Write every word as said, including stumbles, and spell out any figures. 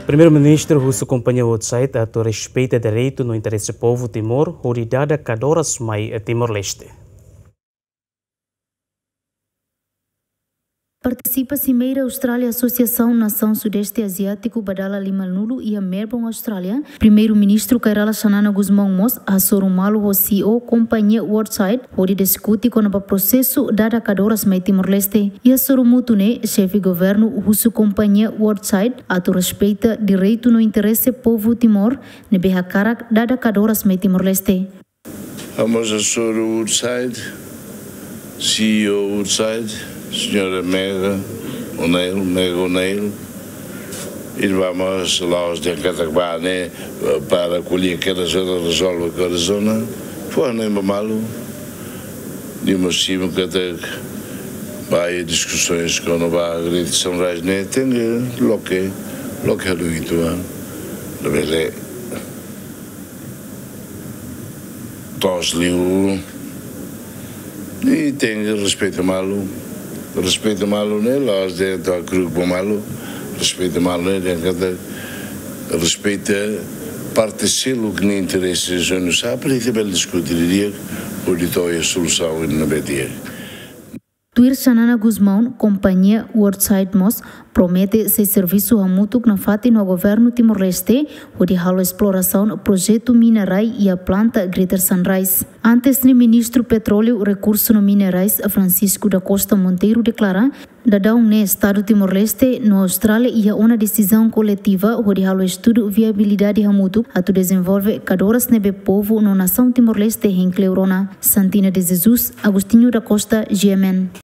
Primeiro-Ministro Russo acompanha o website a respeito do direito no interesse do povo Timor, oridada Cadoras Mai Timor-Leste. Participa Cimeira Austrália Associação Nação Sudeste Asiático Badala Limalnulo e a Melbourne, Austrália. Primeiro-Ministro Kairala Xanana Guzmão Mos, a Sorumalo o C E O, companhia Worldside, onde discute com o processo dada Cadoras Mai Timor-Leste. E a Sorumutune, chefe de governo russo companhia Worldside, ato respeita direito no interesse povo Timor, nebeha karak dada Cadoras Mai Timor-Leste. Vamos a Soru Worldside, C E O Worldside, Senhora Mega O'Neill, Mega O'Neill, e vamos lá aos de Catagbane para colher aquela zona, resolve aquela zona. Foi nem malo, nem cima que até vai discussões com a Barra de São Reis, nem tem loque, loque do Ituano, da Belé. Todos liam e tem respeito malo. Respeito malo nele, aos de a cruz bom malo, respeito malo nele, respeito parte selo que nem interessa já não sabe, e também discutiria o de a solução na B D R. Tuir Xanana Guzmão, companhia Worldside Mos, promete ser serviço mútuo na fati no governo Timor-Leste, onde halo exploração projeto minerai e a planta Greater Sunrise. Antes, o ministro Petróleo e Recursos Minerais, Francisco da Costa Monteiro, declara da um no estado Timor-Leste, na Austrália, e a uma decisão coletiva, onde halo estudo viabilidade mútua, a tu desenvolve cadoras nebe povo na nação Timor-Leste em Cleurona. Santina de Jesus, Agostinho da Costa, G M N.